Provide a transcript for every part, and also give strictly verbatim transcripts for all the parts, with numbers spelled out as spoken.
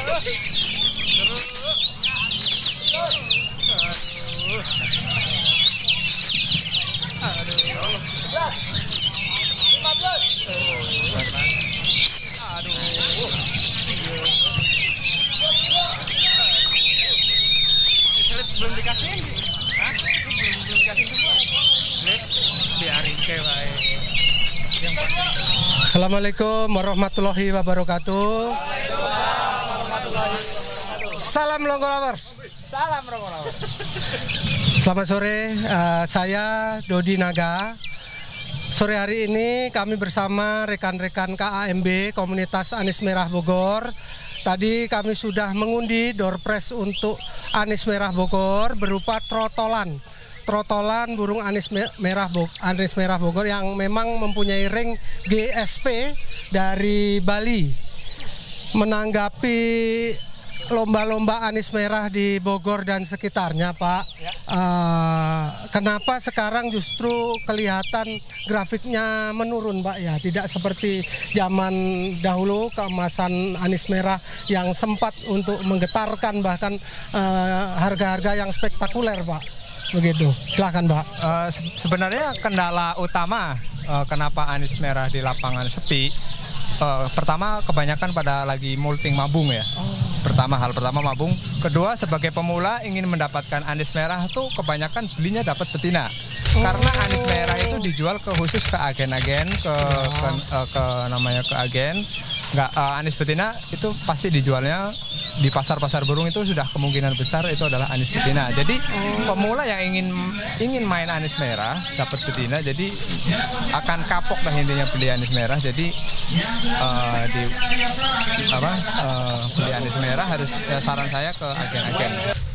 Belum dikasihin, Hah? Belum, belum dikasihin semua. Lihat, biarin kayak baik. Yang Assalamualaikum warahmatullahi wabarakatuh. Salam Ronggo Lovers. Salam Ronggo Lovers. Selamat sore, uh, saya Dodi Naga. Sore hari ini kami bersama rekan-rekan K A M B Komunitas Anis Merah Bogor. Tadi kami sudah mengundi door prize untuk Anis Merah Bogor berupa trotolan. Trotolan burung anis merah Bogor, anis merah Bogor yang memang mempunyai ring G S P dari Bali. Menanggapi lomba-lomba anis merah di Bogor dan sekitarnya, Pak, ya. uh, kenapa sekarang justru kelihatan grafiknya menurun, Pak? Ya, tidak seperti zaman dahulu keemasan anis merah yang sempat untuk menggetarkan bahkan harga-harga uh, yang spektakuler, Pak. Begitu, silakan, Pak. Uh, se sebenarnya kendala utama uh, kenapa anis merah di lapangan sepi. Uh, pertama kebanyakan pada lagi molting mabung ya. Oh. Pertama hal pertama mabung. Kedua sebagai pemula ingin mendapatkan anis merah tuh kebanyakan belinya dapat betina. Oh. Karena anis merah itu dijual ke khusus ke agen-agen ke, oh. ke, uh, ke namanya ke agen. Nggak uh, anis betina itu pasti dijualnya di pasar-pasar burung itu sudah kemungkinan besar itu adalah anis betina. Jadi oh. pemula yang ingin ingin main anis merah dapat betina, jadi akan kapok lah intinya beli anis merah. Jadi uh, di apa uh, beli anis merah harus ya, saran saya ke agen-agen.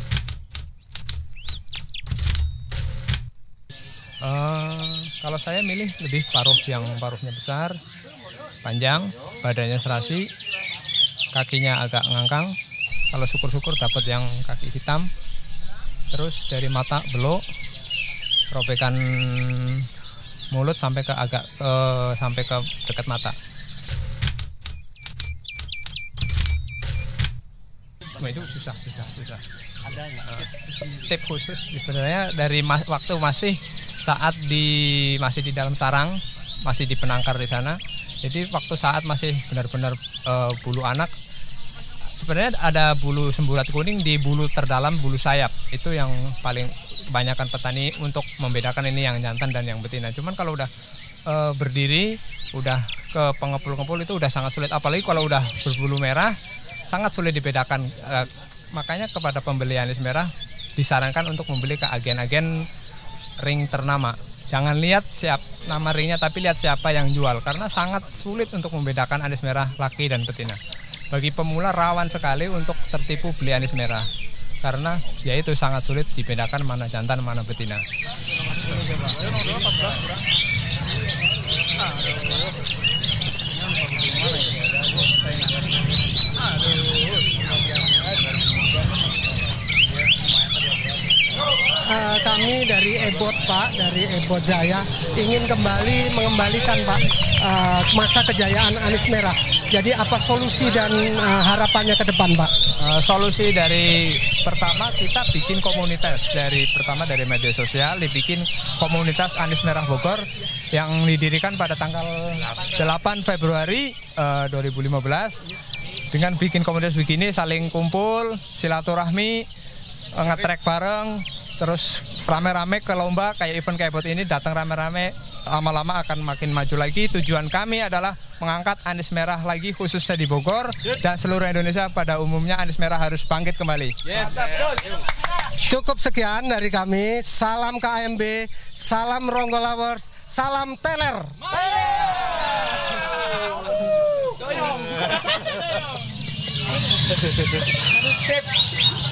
Uh, kalau saya milih lebih paruh yang paruhnya besar, panjang, badannya serasi, kakinya agak ngangkang. Kalau syukur-syukur dapat yang kaki hitam. Terus dari mata belok, robekan mulut sampai ke agak ke, sampai ke dekat mata. Cuma itu susah, susah, susah. Ada nggak uh, tip khusus sebenarnya dari mas, waktu masih saat di masih di dalam sarang, masih di penangkar di sana. Jadi waktu saat masih benar-benar uh, bulu anak, sebenarnya ada bulu semburat kuning di bulu terdalam bulu sayap. Itu yang paling banyakkan petani untuk membedakan ini yang jantan dan yang betina. Cuman kalau udah uh, berdiri, udah ke pengepul-ngepul itu udah sangat sulit. Apalagi kalau udah berbulu merah, sangat sulit dibedakan. Uh, makanya kepada pembeli anis merah disarankan untuk membeli ke agen-agen ring ternama. Jangan lihat siap nama ringnya, tapi lihat siapa yang jual, karena sangat sulit untuk membedakan anis merah laki dan betina. Bagi pemula rawan sekali untuk tertipu beli anis merah, karena ya itu sangat sulit dibedakan mana jantan mana betina. Uh, kami dari Ebot, Pak, dari Ebot Jaya ingin kembali mengembalikan, Pak, uh, masa kejayaan anis merah. Jadi apa solusi dan uh, harapannya ke depan, Pak? Uh, solusi dari pertama kita bikin komunitas, dari pertama dari media sosial dibikin komunitas Anis Merah Bogor yang didirikan pada tanggal delapan Februari uh, dua ribu lima belas. Dengan bikin komunitas begini saling kumpul, silaturahmi, uh, nge-track bareng. Terus rame-rame ke lomba kayak event kayak buat ini, datang rame-rame, lama-lama akan makin maju lagi. Tujuan kami adalah mengangkat anis merah lagi khususnya di Bogor dan seluruh Indonesia pada umumnya. Anis merah harus bangkit kembali. Yes. Cukup sekian dari kami. Salam K A M B, salam Ronggo Lovers, salam teler. Doyong.